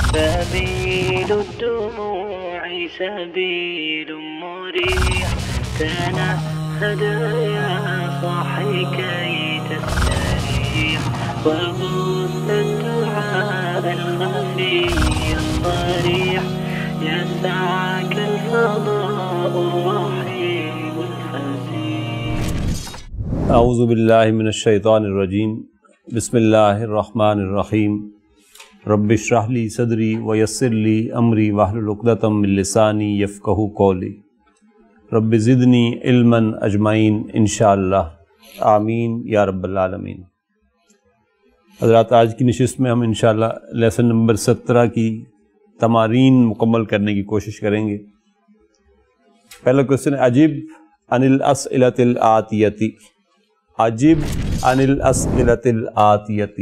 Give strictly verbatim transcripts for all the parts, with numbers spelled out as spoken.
سبيل الدموع سبيل مريح تنهد يا صاحي كي تستريح وغص الدعاء الخفي الصريح يسعك الفضاء الرحيم الفسيح. اعوذ باللہ من الشیطان الرجیم. بسم اللہ الرحمن الرحیم. رب اشرح لی صدری ویسر لی امری واحلل عقدۃ من لسانی یفقہوا قولی. رب زدنی علما اجمعین انشاءاللہ آمین یا رب العالمین. حضرات، آج کی نشست میں ہم انشاءاللہ لیسن نمبر سترہ کی تمارین مکمل کرنے کی کوشش کریں گے. پہلا کوشچن ہے عجیب عن الاسئلۃ الآتیتی. عجیب عن الاسئلۃ الآتیتی.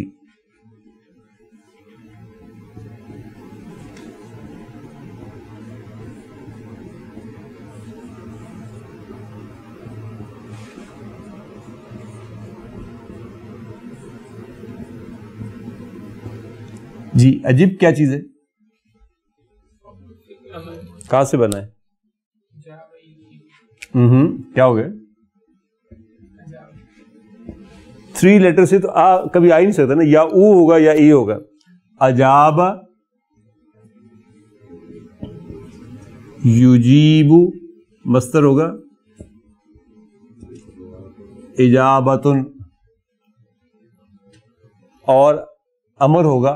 جی عجیب کیا چیز ہے؟ کہاں سے بنا ہے؟ ہوں کیا ہو گیا؟ تھری لیٹر سے تو آ کبھی آ ہی نہیں سکتا نا، یا او ہوگا یا ای ہوگا. اجاب یجیب مصدر ہوگا، اجابتن اور امر ہوگا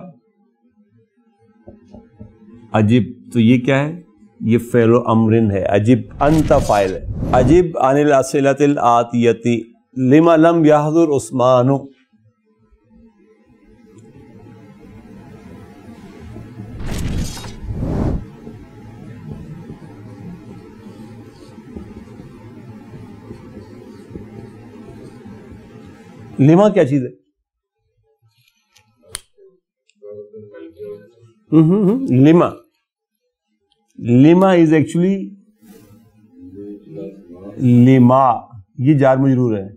عجیب. تو یہ کیا ہے؟ یہ فعل و امرن ہے. عجیب انت فاعل ہے. عجیب عن الاسئلۃ الآتیتی لما لم یحضر عثمان. لما کیا چیز ہے؟ لما لما از ایکچولی لما، یہ جار مجرور ہے.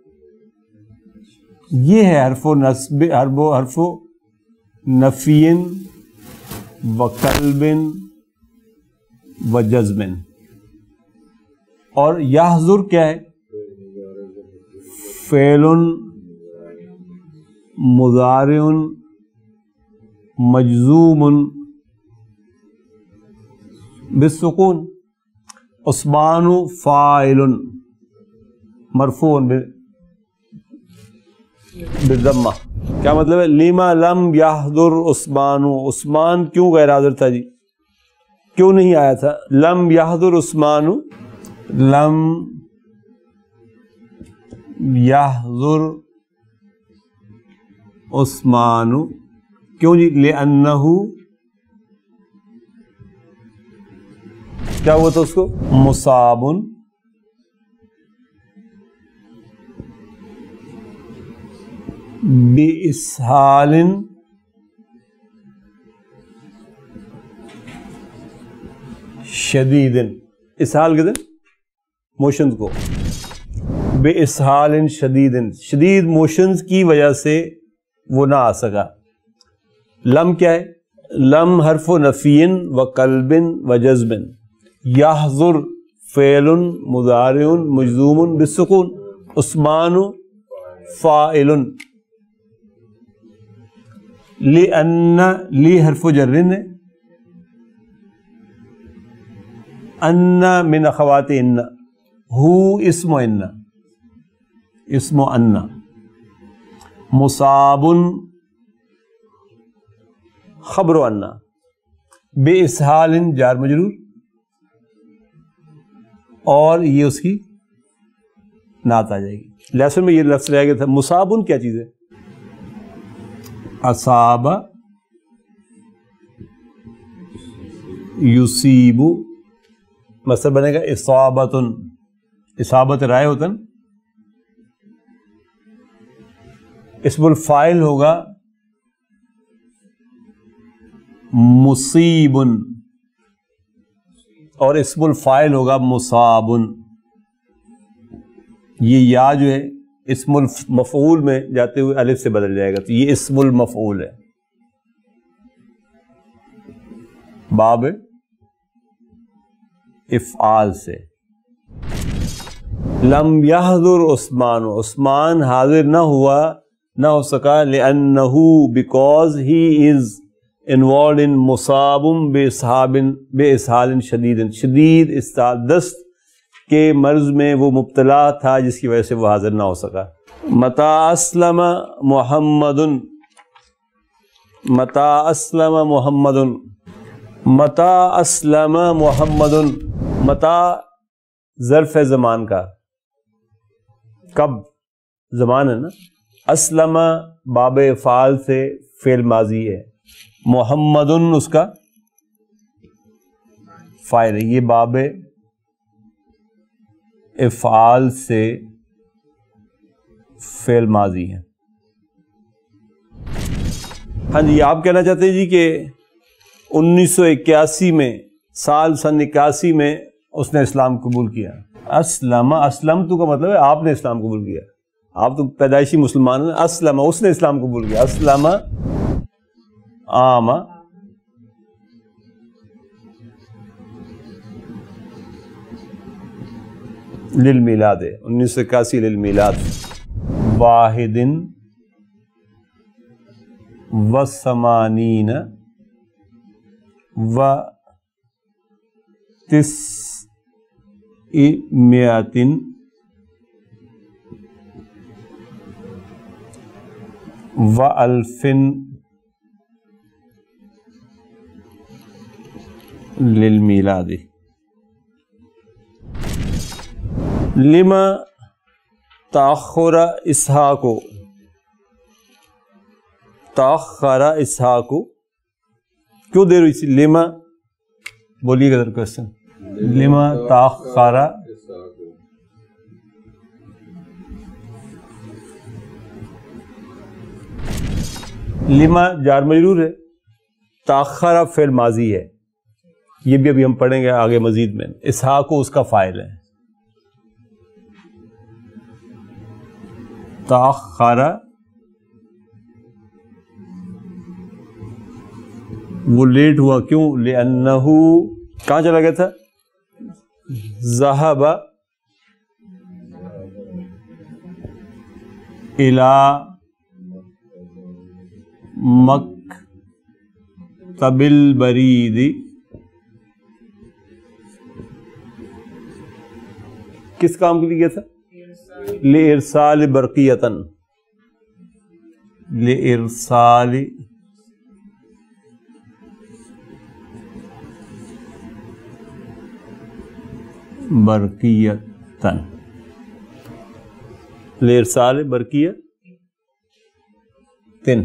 یہ ہے حرف و نصب، حرف و حرف و نفین و قلبن و جزمن. اور یحضر کیا ہے؟ فعل مضارع مجزوم بالسکون. عثمان فاعل مرفوع بالضمہ. کیا مطلب ہے؟ لما لم یحضر عثمان. عثمان کیوں غیر حاضر تھا؟ جی کیوں نہیں آیا تھا؟ لم یحضر عثمان، لم یحضر عثمان کیوں جی؟ لأنہ کیا ہوا تھا اس کو؟ مصابن بإسہال شدید. اسہال کہتے ہیں موشنز کو. بإسہال شدید، شدید موشنز کی وجہ سے وہ نہ آ سکا. لم کیا ہے؟ لم حرف و نفین و قلبن و جزبن. یحضر فعل مضارع مجزوم بالسکون. عثمان فاعل. لأن لی حرف جر ہے. ان من اخوات ان. ہو اسم ان، اسم ان. مصاب خبر ان. بے اسہال جار مجرور، اور یہ اس کی نعت آ جائے گی. لیسن میں یہ لفظ رہ گیا تھا. مصابن کیا چیز ہے؟ اصاب یصیب مصدر بنے گا اصابتن. اصابت رائے ہوتا نا. اسم الفاعل ہوگا مصیبن، اور اسم الفاعل ہوگا مصابن. یہ یا جو ہے اسم المفعول میں جاتے ہوئے الف سے بدل جائے گا، تو یہ اسم المفعول ہے. باب افعال سے. لم یحضر عثمان، عثمان حاضر نہ ہوا نہ ہو سکا لأنہ because he is involved in مصاب باسحاب باسحال شدید، شدید اسہال دست کے مرض میں وہ مبتلا تھا جس کی وجہ سے وہ حاضر نہ ہو سکا. متى اسلم محمد، متى اسلم محمد، متى اسلم محمد، متى ظرف زمان کا، کب زمان ہے نا. اسلم باب فعال سے فعل ماضی ہے، محمد اس کا فاعل ہے. یہ باب افعال سے فعل ماضی ہے. ہاں جی، آپ کہنا چاہتے ہیں جی کہ انیس سو اکیاسی میں، سال سن اکیاسی میں اس نے اسلام قبول کیا. اسلم، اسلم تو کا مطلب ہے آپ نے اسلام قبول کیا، آپ تو پیدائشی مسلمان ہیں. اسلم اس نے اسلام قبول کیا. اسلم عام للمیلاد، انیس سو اکاسی للمیلاد. واحد و ثمانین و تسعمائة و الف للمیلاد. لما تأخر اسحاق، تأخر اسحاق کیوں دیر ہوئی تھی؟ لما بولیے گا کوشچن. لما تأخر، لما جار مجرور ہے، تأخر فعل ماضی ہے. یہ بھی ابھی ہم پڑھیں گے آگے مزید میں. اسحاق اس کا فاعل ہے. تأخر وہ لیٹ ہوا، کیوں؟ لأنہ کہاں چلا گیا تھا؟ ذهب الى مکتب البرید، کس کام کے لیے گیا تھا؟ لإرسال برقیتن، لإرسال برقیتن، لإرسال برقیتن.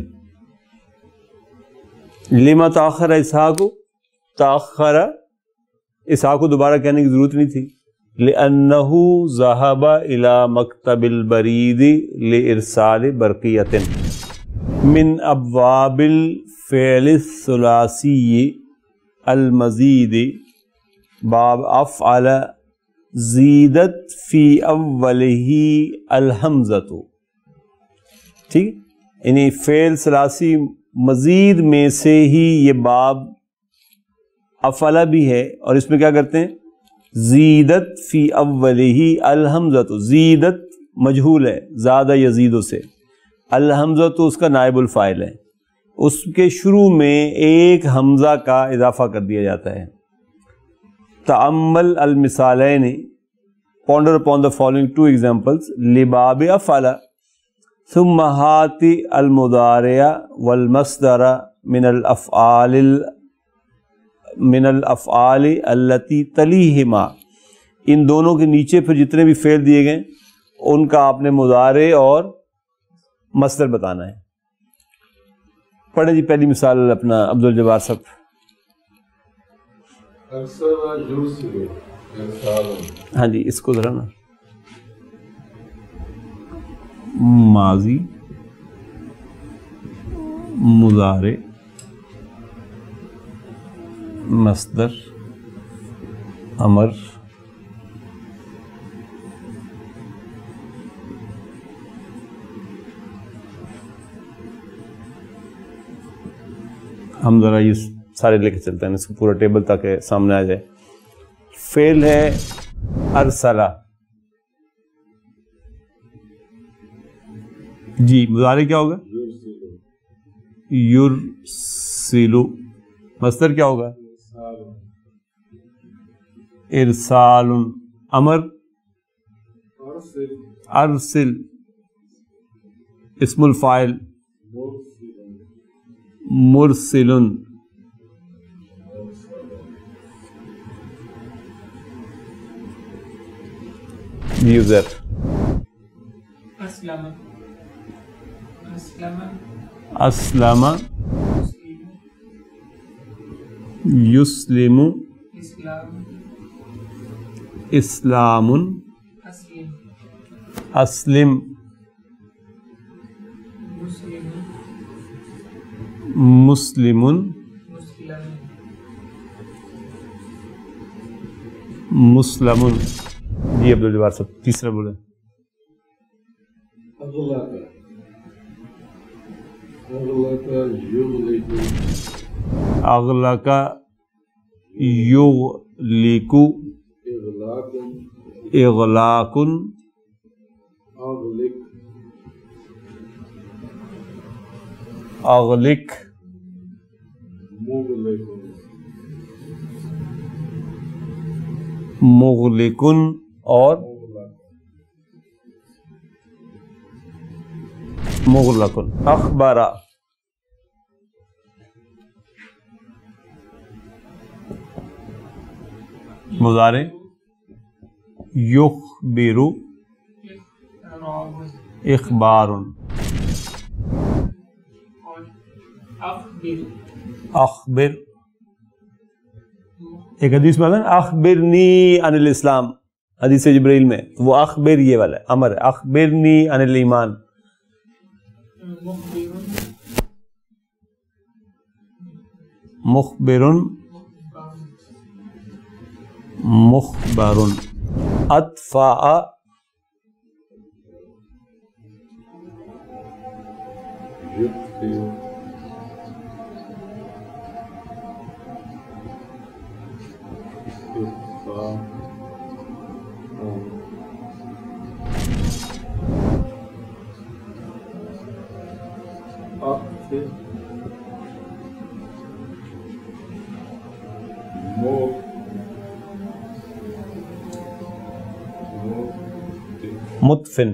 لما تأخر اسحاق، تأخر اسحاق کو دوبارہ کہنے کی ضرورت نہیں تھی. لأنه ذهب إلى مكتب البريد لإرسال برقية. من أبواب الفعل الثلاثي المزيد باب أفعل زیدت فی اولہ الحمزۃ. ٹھیک، یعنی فعل ثلاثی مزید میں سے ہی یہ باب افعل بھی ہے، اور اس میں کیا کرتے ہیں؟ زیدت فی اولہ الحمزۃ. زیدت مجہول ہے، زیادہ یزیدو سے، الحمزۃ اس کا نائب الفاعل ہے. اس کے شروع میں ایک حمزہ کا اضافہ کر دیا جاتا ہے. تأمل المثالین، ponder upon the following two examples. لباب افعل ثم هات المضارع والمصدر من الافعال من الافعال التي تلیہما. ان دونوں کے نیچے پھر جتنے بھی فعل دیے گئے ان کا آپ نے مضارع اور مصدر بتانا ہے. پڑھیں جی پہلی مثال اپنا عبد الجبار صاحب. ہاں جی، اس کو ذرا نا ماضی مضارع مصدر امر ہم ذرا یہ سارے لے کے چلتے ہیں اس کو پورا ٹیبل تاکہ سامنے آ جائے. فعل ہے ارسلہ. جی مضارع کیا ہوگا؟ یرسلو. مصدر کیا ہوگا؟ ارسال. امر ارسل. اسم الفاعل مرسل. یوزر اسلم اسلم اسلم یسلم اسلام اسلام اسلم اسلم مسلم مسلم مسلم مسلم. جی عبدالجبار صاحب تیسرا بولے. اغلق اغلق یغلق اغلق یغلق اغلاق اغلاق اغلق اغلق مغلق مغلق اور مغلق. اخبار مضارع یخبر اخبار. اخبر اخبر ایک حدیث میں آتا ہے اخبرنی عن الاسلام، حدیث جبرائیل میں، وہ اخبر یہ والا ہے امر ہے. اخبرنی عن الایمان. مخبر مخبر. اطفاء یطفئ اطفاء اطفئ مو مطفن.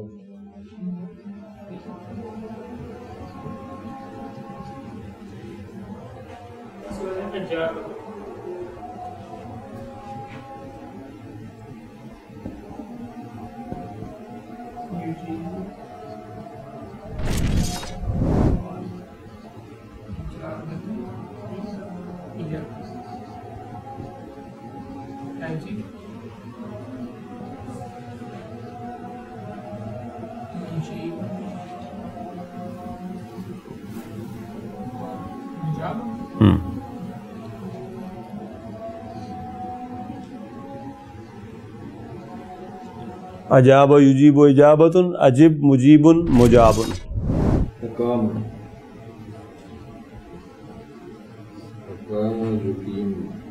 اجاب یجیب اجابۃ اجب مجیب مجاب. اقام اقام یقیم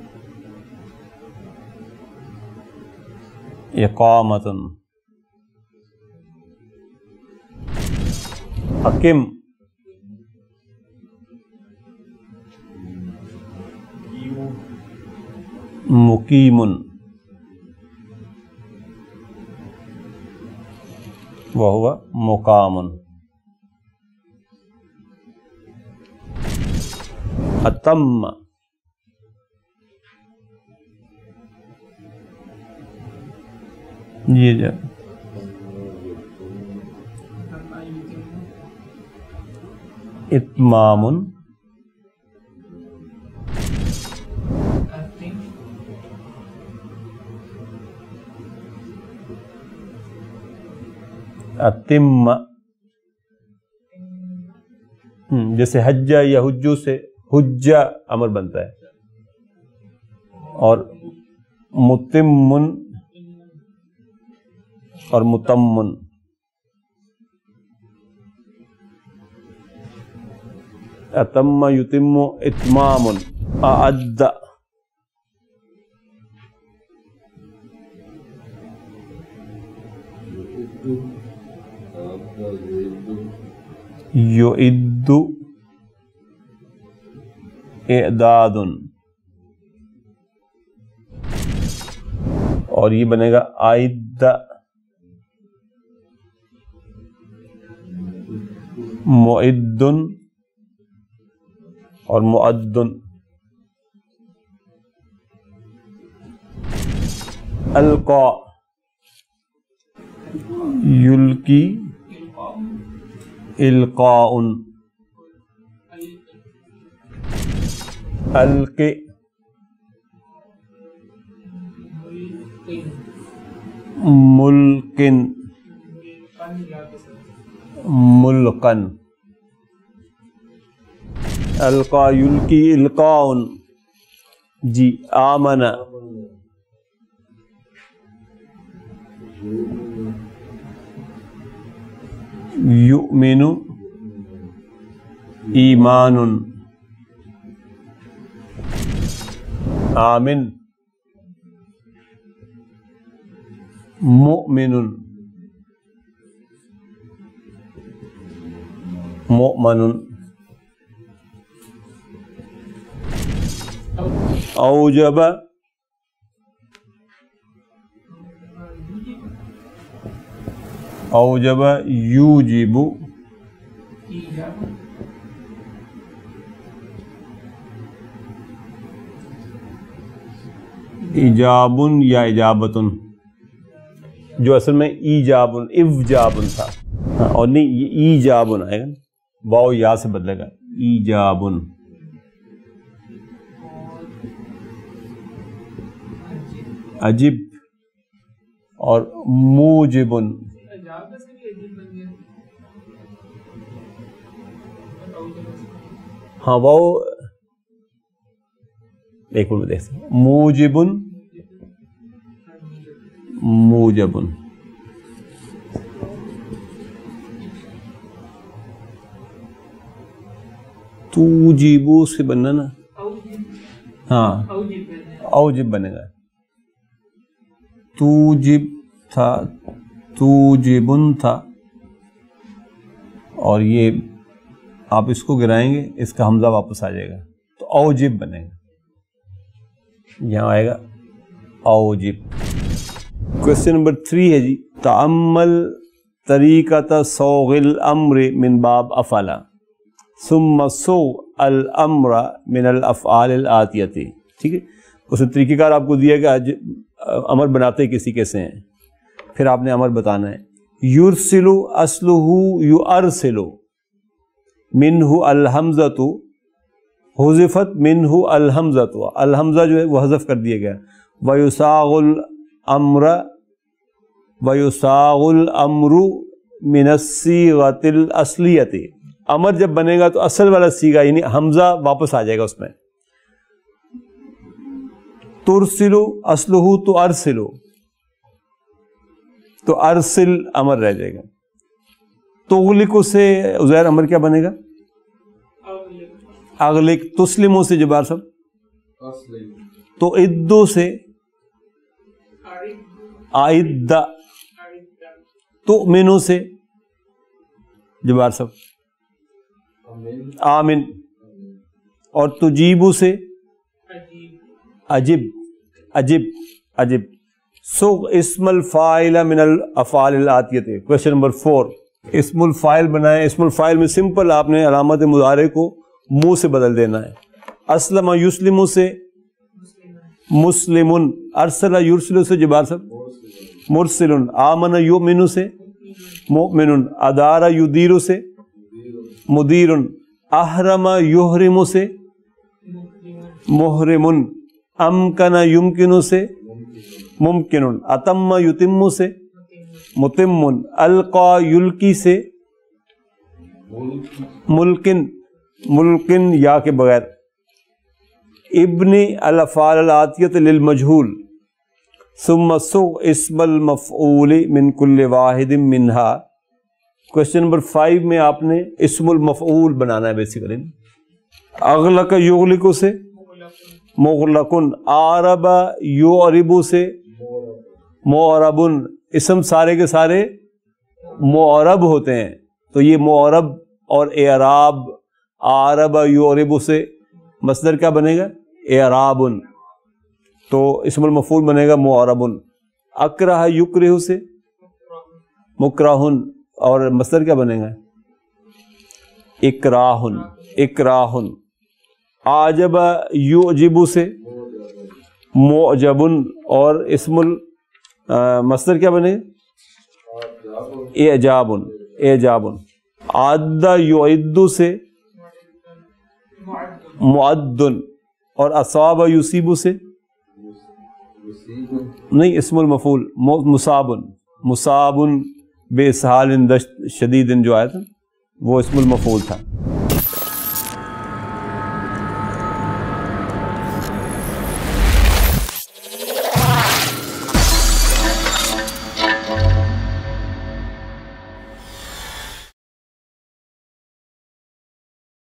اقامۃ. اقم مقیم. وہو مقام. اتم یہ جا اتمام اتم. جیسے حجہ یا حجو سے حجہ امر بنتا ہے، اور متمن اور متمن. اتم یتم اتمام. अअद्द युइद्दु इदादुन, और ये बनेगा आइद्दा मुइद्दुन और मुअद्दुन। अलका युल्की इल्काउन, अलके मुल्किन मुल्कन, अलका युल्की इल्काउन। जी आमना युमिनु ईमानुन, आमिन मुमिनुन मुमनुन। औजब औजब यूजिबु इजाबुन या इजाबतुन, जो असल में ईजाबुन इवजाबुन था। हाँ, और नहीं ये ईजाबुन आएगा, वाव या से बदलेगा, ईजाबुन। अजिब और मूजिबुन, हाँ वो एक मिनट देखते हैं, मूजिबुन मूजबुन। तूजीबू से बनना ना, हाँ औजिब बनेगा। तूजिब था, तूजिबुन था, और ये आप इसको गिराएंगे, इसका हमजा वापस आ जाएगा तो औजिब बनेगा, यहाँ आएगा औजिब। क्वेश्चन नंबर थ्री है जी, तअम्मल तरीक़त सौग़िल अम्र मिन बाब अफ़ला सुम्मा सौ अल अम्र मिन अल अफ़आल आतियती। ठीक है, उसमें तरीक़ेकार आपको दिया गया, आज अमर बनाते किसी कैसे हैं, फिर आपने अमर बताना है। युरसिलु अस्लुहु युअरसिलु मिन्हु अल हमज़तु हुज़िफ़त मिन्हु अल हमज़तु, अल हमज़ा जो है वो हज़फ कर दिया गया। वयुसागुल अम्र वयुसागुल अम्रु मिनस्सीगतिल असलियति, अमर जब बनेगा तो असल वाला सीगा यानी हमज़ा वापस आ जाएगा उसमें। तुरसिलु अस्लुहु तो अरसिलु, तो अरसिल अमर रह जाएगा। तुगलिकु से उज़ैर अमर क्या बनेगा? अगलिक। तुस्लिमु से जबार सब, तो इद्दु से आइद्दा, तो मिनु से जबार सब आमिन, और तुजीबु से अजिब अजिब अजिब। सो इस्मुल फाइल मिनल अफ़ाल आतियते। क्वेश्चन नंबर फोर, इस्मुल फाइल बनाए। इस्मुल फाइल में सिंपल आपने अलामत मुदारे को मुंह से बदल देना है। अस्लम युस्लिमु से मुस्लिमुन, अरसला युरसिलु से जबार सब मुरसिलुन, आमन युमिनु से मुमिनुन, अदारा युदीरु से मुदीरुन, अहरमा युहरिमु से मुहरिमुन, अमकना युमकिनु से मुमकिनुन, अतम्मा युतिम्मु से मुतिम्मुन, अलका युल्की से मुल्किन मुल्किन या के बगैर, इब्नी अल अफ़आल अल आतियत लिल मजहूल, सुम्मा सु इस्मल मफ़ऊल मिन कुल्ल वाहिदिन मिनहा। क्वेश्चन नंबर फाइव में आपने इस्मुल मफ़ऊल बनाना है बेसिकली। अगलक युगलिकु से مغلقن، آرب یعرب سے معربن، اسم سارے کے سارے معرب ہوتے ہیں، تو یہ معرب اور اعراب، آرب یعرب سے مصدر کیا بنے گا؟ اعرابن، تو اسم المفعول بنے گا معربن۔ اکرہ یکرہ سے مکرہن، اور مصدر کیا بنے گا؟ اکراہن، اکراہن۔ عجب یعجب سے معجبن، اور اسم مصدر کیا بنے گا؟ اعجابن، اعجابن۔ عد یعد سے معدن، اور اصاب یصیب سے نہیں، اسم المفعول مصابن، مصابن بے اسہال شدید جو آیا تھا وہ اسم المفعول تھا۔